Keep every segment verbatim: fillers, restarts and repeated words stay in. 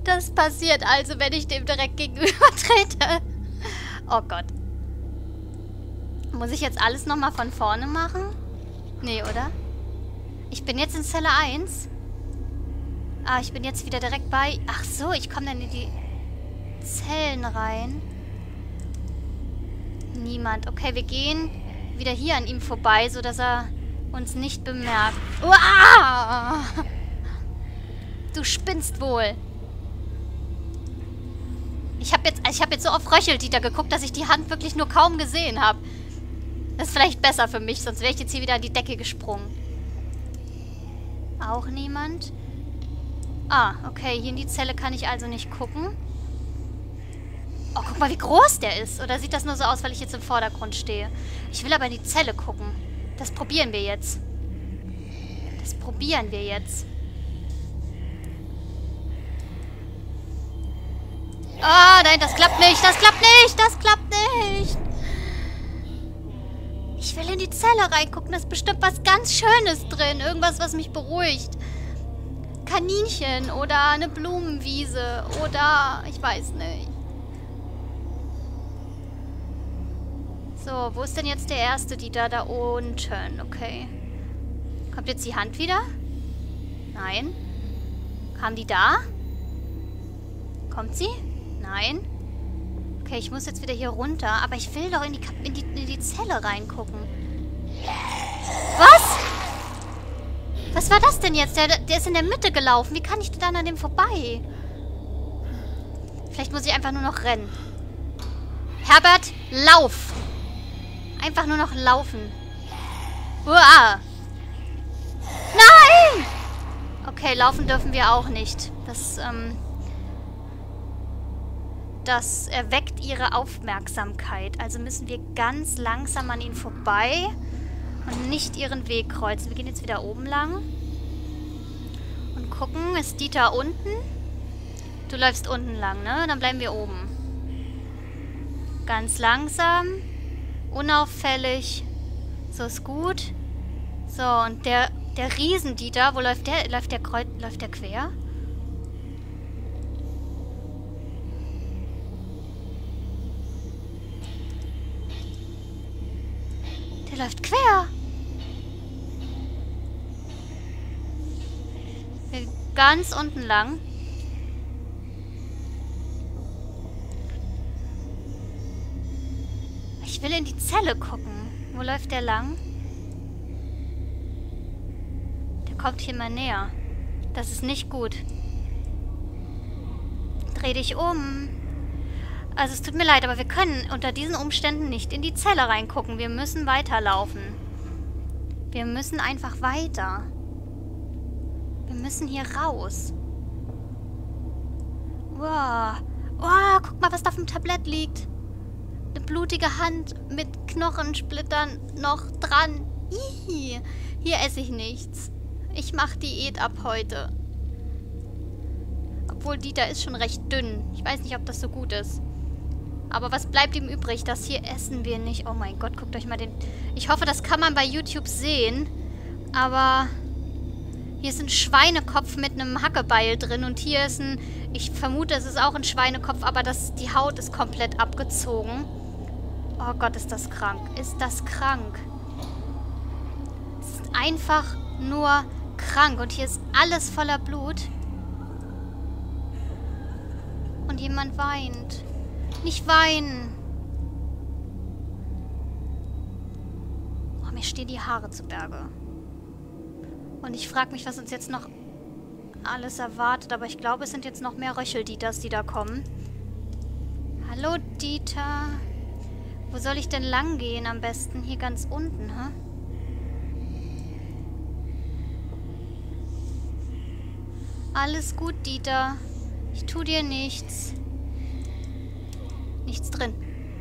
das passiert also, wenn ich dem direkt gegenüber trete. Oh Gott. Muss ich jetzt alles nochmal von vorne machen? Nee, oder? Ich bin jetzt in Zelle eins. Ah, ich bin jetzt wieder direkt bei... Ach so, ich komme dann in die Zellen rein. Niemand. Okay, wir gehen wieder hier an ihm vorbei, sodass er uns nicht bemerkt. Uah! Du spinnst wohl. Ich habe jetzt, ich hab jetzt so auf Röcheldieter geguckt, dass ich die Hand wirklich nur kaum gesehen habe. Das ist vielleicht besser für mich, sonst wäre ich jetzt hier wieder an die Decke gesprungen. Auch niemand. Ah, okay, hier in die Zelle kann ich also nicht gucken. Oh, guck mal, wie groß der ist. Oder sieht das nur so aus, weil ich jetzt im Vordergrund stehe? Ich will aber in die Zelle gucken. Das probieren wir jetzt. Das probieren wir jetzt. Ah, nein, das klappt nicht. Das klappt nicht. Das klappt nicht. Ich will in die Zelle reingucken. Da ist bestimmt was ganz Schönes drin. Irgendwas, was mich beruhigt. Kaninchen oder eine Blumenwiese oder ich weiß nicht. So, wo ist denn jetzt der erste, die da da unten? Okay. Kommt jetzt die Hand wieder? Nein. Kam die da? Kommt sie? Nein. Okay, ich muss jetzt wieder hier runter. Aber ich will doch in die, in die, in die Zelle reingucken. Was? Was war das denn jetzt? Der, der ist in der Mitte gelaufen. Wie kann ich denn dann an dem vorbei? Vielleicht muss ich einfach nur noch rennen. Herbert, lauf! Einfach nur noch laufen. Uah! Nein! Okay, laufen dürfen wir auch nicht. Das, ähm... Das erweckt ihre Aufmerksamkeit. Also müssen wir ganz langsam an ihnen vorbei und nicht ihren Weg kreuzen. Wir gehen jetzt wieder oben lang. Und gucken, ist Dieter unten? Du läufst unten lang, ne? Dann bleiben wir oben. Ganz langsam. Unauffällig. So ist gut. So, und der, der Riesendieter, wo läuft der? Läuft der, kreuz, läuft der quer? Der läuft quer. Wir ganz unten lang. Ich will in die Zelle gucken. Wo läuft der lang? Der kommt hier mal näher. Das ist nicht gut. Dreh dich um. Also es tut mir leid, aber wir können unter diesen Umständen nicht in die Zelle reingucken. Wir müssen weiterlaufen. Wir müssen einfach weiter. Wir müssen hier raus. Wow. Wow, guck mal, was da auf dem Tablett liegt. Eine blutige Hand mit Knochensplittern noch dran. Ih, hier esse ich nichts. Ich mache Diät ab heute. Obwohl Dieter ist schon recht dünn. Ich weiß nicht, ob das so gut ist. Aber was bleibt ihm übrig? Das hier essen wir nicht. Oh mein Gott, guckt euch mal den... Ich hoffe, das kann man bei YouTube sehen. Aber hier ist ein Schweinekopf mit einem Hackebeil drin. Und hier ist ein... Ich vermute, es ist auch ein Schweinekopf, aber das, die Haut ist komplett abgezogen. Oh Gott, ist das krank. Ist das krank. Es ist einfach nur krank. Und hier ist alles voller Blut. Und jemand weint. Nicht weinen. Oh, mir stehen die Haare zu Berge. Und ich frage mich, was uns jetzt noch alles erwartet. Aber ich glaube, es sind jetzt noch mehr Röcheldieters, die da kommen. Hallo, Dieter. Wo soll ich denn lang gehen am besten? Hier ganz unten, hä? Alles gut, Dieter. Ich tu dir nichts. Nichts drin.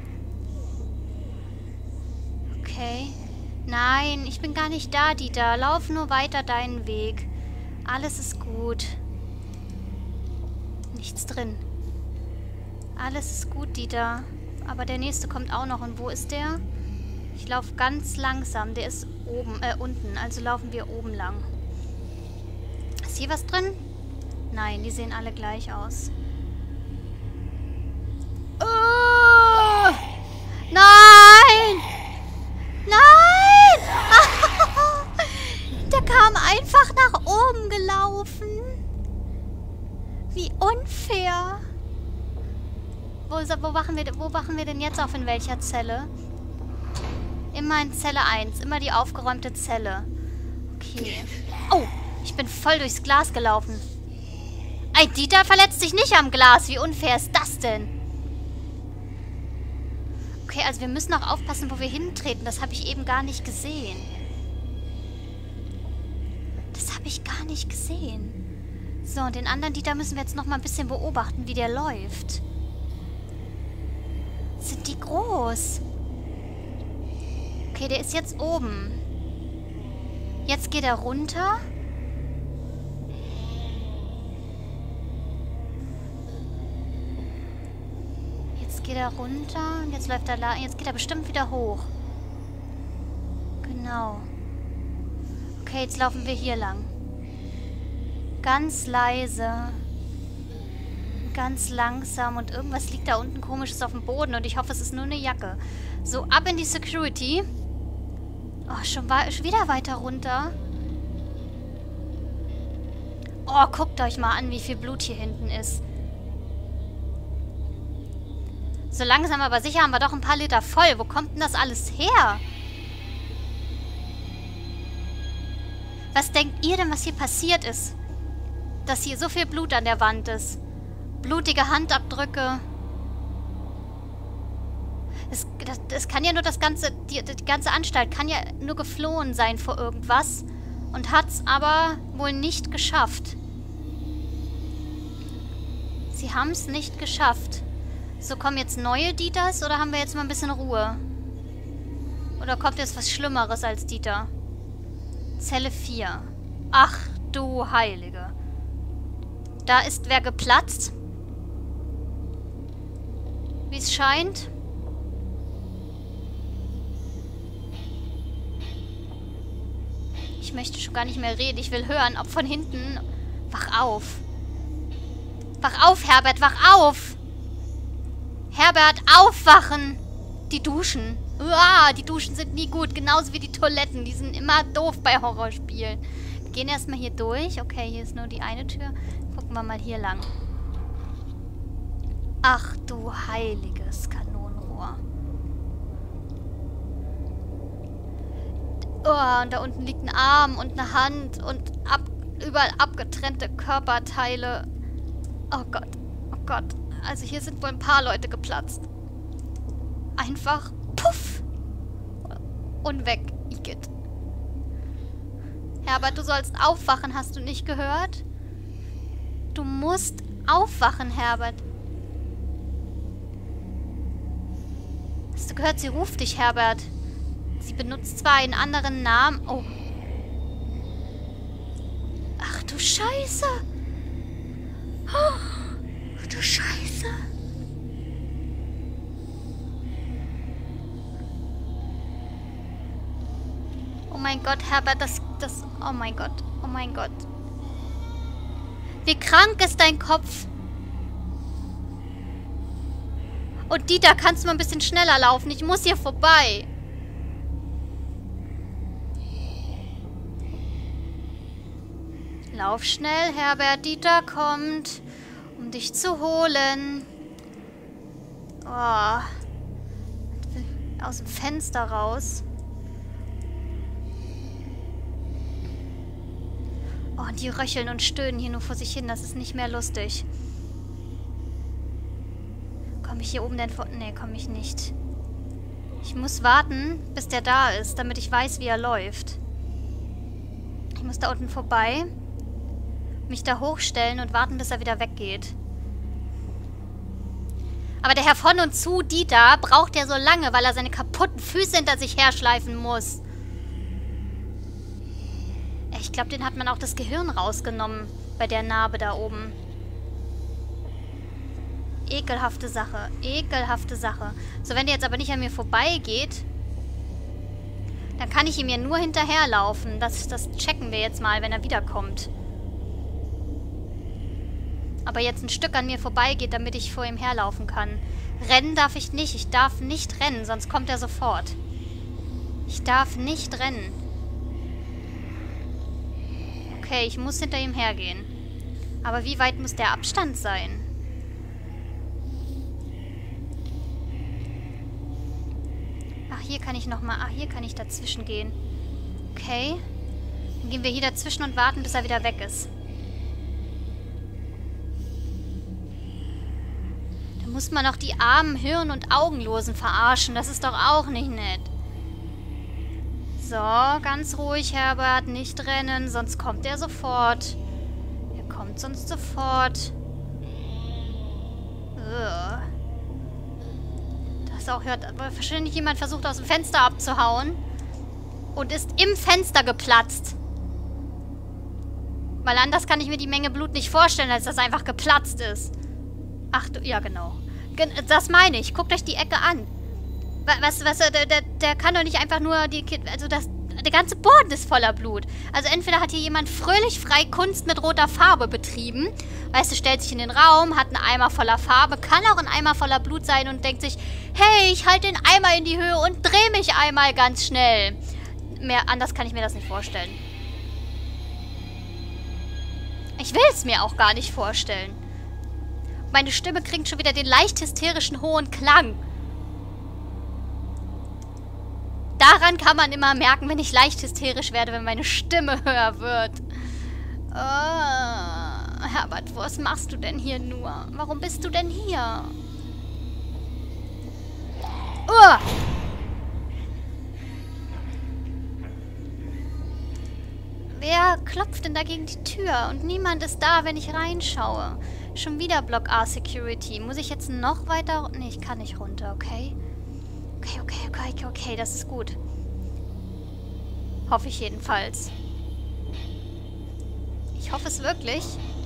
Okay. Nein, ich bin gar nicht da, Dieter. Lauf nur weiter deinen Weg. Alles ist gut. Nichts drin. Alles ist gut, Dieter. Aber der nächste kommt auch noch. Und wo ist der? Ich laufe ganz langsam. Der ist oben, äh, unten. Also laufen wir oben lang. Ist hier was drin? Nein, die sehen alle gleich aus. Oh! Nein! Nein! Der kam einfach nach oben gelaufen. Wie unfair. Wo, wo, wachen wir, wo wachen wir denn jetzt auf? In welcher Zelle? Immer in Zelle eins. Immer die aufgeräumte Zelle. Okay. Oh, ich bin voll durchs Glas gelaufen. Ey, Dieter verletzt sich nicht am Glas. Wie unfair ist das denn? Okay, also wir müssen auch aufpassen, wo wir hintreten. Das habe ich eben gar nicht gesehen. Das habe ich gar nicht gesehen. So, und den anderen Dieter müssen wir jetzt noch mal ein bisschen beobachten, wie der läuft. Sind die groß? Okay, der ist jetzt oben. Jetzt geht er runter. Jetzt geht er runter. Und jetzt läuft er da. Jetzt geht er bestimmt wieder hoch. Genau. Okay, jetzt laufen wir hier lang. Ganz leise. Ganz langsam. Und irgendwas liegt da unten Komisches auf dem Boden. Und ich hoffe, es ist nur eine Jacke. So, ab in die Security. Oh, schon, schon wieder weiter runter. Oh, guckt euch mal an, wie viel Blut hier hinten ist. So langsam aber sicher haben wir doch ein paar Liter voll. Wo kommt denn das alles her? Was denkt ihr denn, was hier passiert ist? Dass hier so viel Blut an der Wand ist. Blutige Handabdrücke. Es, das, das kann ja nur das ganze, die, die ganze Anstalt kann ja nur geflohen sein vor irgendwas. Und hat es aber wohl nicht geschafft. Sie haben es nicht geschafft. So, kommen jetzt neue Dieters oder haben wir jetzt mal ein bisschen Ruhe? Oder kommt jetzt was Schlimmeres als Dieter? Zelle vier. Ach du Heilige. Da ist wer geplatzt. Wie es scheint. Ich möchte schon gar nicht mehr reden. Ich will hören, ob von hinten... Wach auf. Wach auf, Herbert, wach auf! Herbert, aufwachen! Die Duschen. Uah, die Duschen sind nie gut. Genauso wie die Toiletten. Die sind immer doof bei Horrorspielen. Wir gehen erstmal hier durch. Okay, hier ist nur die eine Tür. Gucken wir mal hier lang. Ach du heiliges Kanonenrohr. Oh, und da unten liegt ein Arm und eine Hand und ab, überall abgetrennte Körperteile. Oh Gott, oh Gott. Also hier sind wohl ein paar Leute geplatzt. Einfach puff. Und weg, Igitt. Herbert, du sollst aufwachen, hast du nicht gehört? Du musst aufwachen, Herbert. Hast du gehört, sie ruft dich, Herbert. Sie benutzt zwar einen anderen Namen. Oh. Ach du Scheiße. Ach du Scheiße. Oh mein Gott, Herbert, das, das... Oh mein Gott, oh mein Gott. Wie krank ist dein Kopf? Und Dieter, kannst du mal ein bisschen schneller laufen? Ich muss hier vorbei. Lauf schnell, Herbert. Dieter kommt, um dich zu holen. Oh. Aus dem Fenster raus. Oh, die röcheln und stöhnen hier nur vor sich hin. Das ist nicht mehr lustig. Komme ich hier oben denn vor... Nee, komme ich nicht. Ich muss warten, bis der da ist, damit ich weiß, wie er läuft. Ich muss da unten vorbei, mich da hochstellen und warten, bis er wieder weggeht. Aber der Herr von und zu, Dieter, braucht ja so lange, weil er seine kaputten Füße hinter sich herschleifen muss. Ich glaube, den hat man auch das Gehirn rausgenommen bei der Narbe da oben. Ekelhafte Sache. Ekelhafte Sache. So, wenn der jetzt aber nicht an mir vorbeigeht, dann kann ich ihm ja nur hinterherlaufen. Das, das checken wir jetzt mal, wenn er wiederkommt. aber jetzt ein Stück an mir vorbeigeht, damit ich vor ihm herlaufen kann. Rennen darf ich nicht. Ich darf nicht rennen, sonst kommt er sofort. Ich darf nicht rennen. Okay, ich muss hinter ihm hergehen. Aber wie weit muss der Abstand sein? Ach, hier kann ich nochmal... Ach, hier kann ich dazwischen gehen. Okay. Dann gehen wir hier dazwischen und warten, bis er wieder weg ist. Da muss man auch die armen Hirn- und Augenlosen verarschen. Das ist doch auch nicht nett. So, ganz ruhig, Herbert. Nicht rennen, sonst kommt er sofort. Er kommt sonst sofort. Ugh. Das auch hört... Wahrscheinlich jemand versucht, aus dem Fenster abzuhauen. Und ist im Fenster geplatzt. Weil anders kann ich mir die Menge Blut nicht vorstellen, als dass einfach geplatzt ist. Ach du, ja genau. Gen das meine ich. Guckt euch die Ecke an. Was, was, der, der, der kann doch nicht einfach nur die... Also das... Der ganze Boden ist voller Blut. Also entweder hat hier jemand fröhlich frei Kunst mit roter Farbe betrieben. Weißt du, stellt sich in den Raum, hat einen Eimer voller Farbe, kann auch ein Eimer voller Blut sein und denkt sich, hey, ich halte den Eimer in die Höhe und drehe mich einmal ganz schnell. Mehr anders kann ich mir das nicht vorstellen. Ich will es mir auch gar nicht vorstellen. Meine Stimme kriegt schon wieder den leicht hysterischen hohen Klang. Daran kann man immer merken, wenn ich leicht hysterisch werde, wenn meine Stimme höher wird. Oh, Herbert, was machst du denn hier nur? Warum bist du denn hier? Oh! Wer klopft denn da gegen die Tür? Und niemand ist da, wenn ich reinschaue. Schon wieder Block A Security. Muss ich jetzt noch weiter... Nee, ich kann nicht runter, okay? Okay, okay, okay, okay, okay, das ist gut. Hoffe ich jedenfalls. Ich hoffe es wirklich.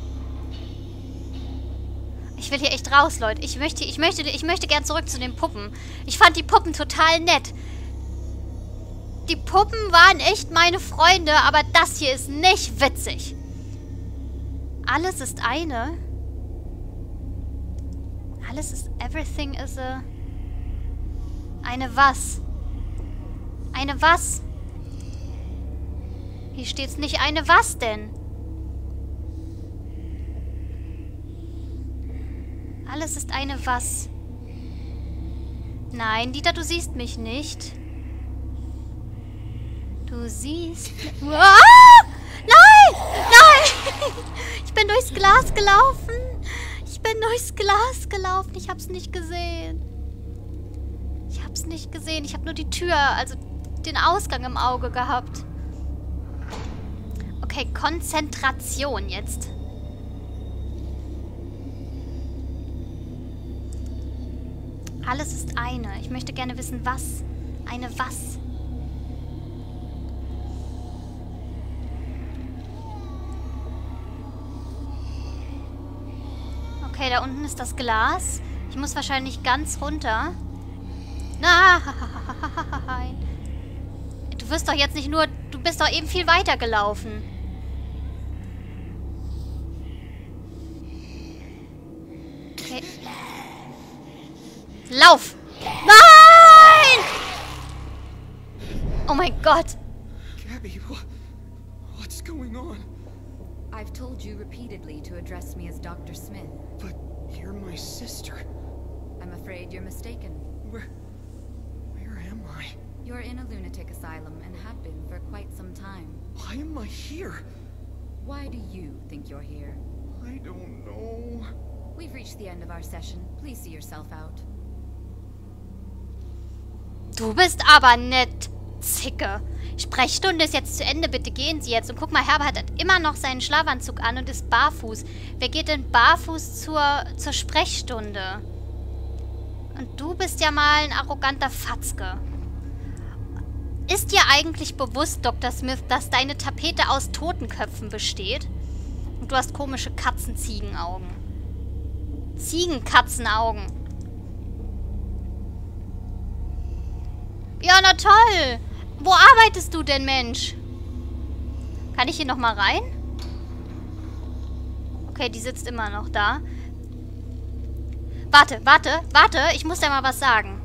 Ich will hier echt raus, Leute. Ich möchte, ich möchte, ich möchte gern zurück zu den Puppen. Ich fand die Puppen total nett. Die Puppen waren echt meine Freunde, aber das hier ist nicht witzig. Alles ist eine. Alles ist... Everything is a... Eine was? Eine was? Hier steht's nicht eine was denn? Alles ist eine was. Nein, Dieter, du siehst mich nicht. Du siehst... Ah! Nein! Nein! Ich bin durchs Glas gelaufen. Ich bin durchs Glas gelaufen. Ich hab's nicht gesehen. Ich hab's nicht gesehen. Ich habe nur die Tür, also den Ausgang im Auge gehabt. Okay, Konzentration jetzt. Alles ist eine. Ich möchte gerne wissen, was. Eine was. Okay, da unten ist das Glas. Ich muss wahrscheinlich ganz runter. Nein. Du wirst doch jetzt nicht nur... Du bist doch eben viel weiter gelaufen. Okay. Lauf! Nein! Oh mein Gott. Gabby, what's going on? I've told you repeatedly to address me as Doctor Smith. But you're my sister. I'm afraid you're mistaken. Where... Where am I? You're in a lunatic asylum and have been for quite some time. Why am I here? Why do you think you're here? I don't know. We've reached the end of our session. Please see yourself out. Du bist aber nett, Zicke. Sprechstunde ist jetzt zu Ende. Bitte gehen Sie jetzt. Und guck mal, Herbert hat immer noch seinen Schlafanzug an und ist barfuß. Wer geht denn barfuß zur, zur Sprechstunde? Und du bist ja mal ein arroganter Fatzke. Ist dir eigentlich bewusst, Doktor Smith, dass deine Tapete aus Totenköpfen besteht? Und du hast komische Katzen-Ziegenaugen. Ziegenkatzenaugen. Ja, na toll. Wo arbeitest du denn, Mensch? Kann ich hier nochmal rein? Okay, die sitzt immer noch da. Warte, warte, warte. Ich muss dir mal was sagen.